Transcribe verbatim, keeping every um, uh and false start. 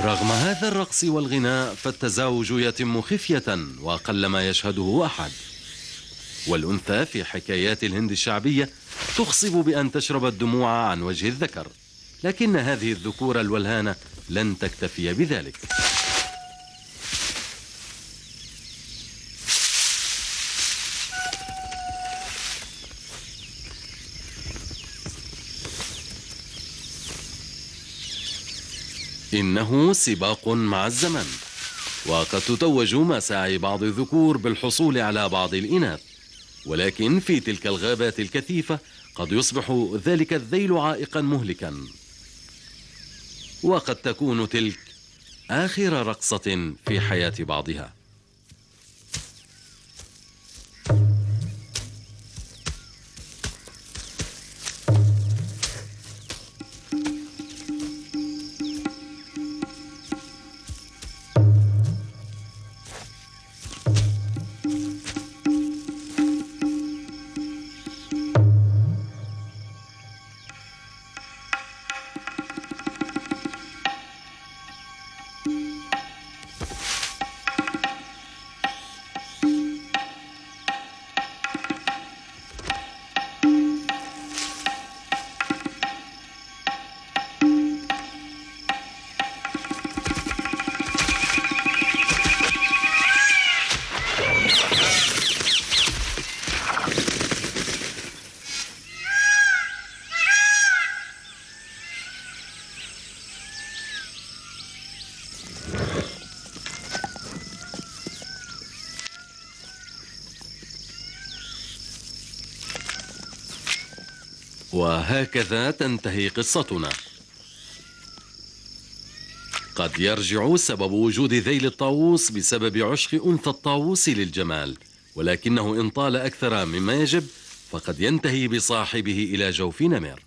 رغم هذا الرقص والغناء فالتزاوج يتم خفية وقلما يشهده أحد. والأنثى في حكايات الهند الشعبية تخصب بأن تشرب الدموع عن وجه الذكر، لكن هذه الذكور الولهانة لن تكتفي بذلك. إنه سباق مع الزمن، وقد تتوج مساعي بعض الذكور بالحصول على بعض الإناث، ولكن في تلك الغابات الكثيفة قد يصبح ذلك الذيل عائقا مهلكا، وقد تكون تلك آخر رقصة في حياة بعضها. وهكذا تنتهي قصتنا. قد يرجع سبب وجود ذيل الطاووس بسبب عشق أنثى الطاووس للجمال، ولكنه إن طال أكثر مما يجب فقد ينتهي بصاحبه إلى جوف نمر.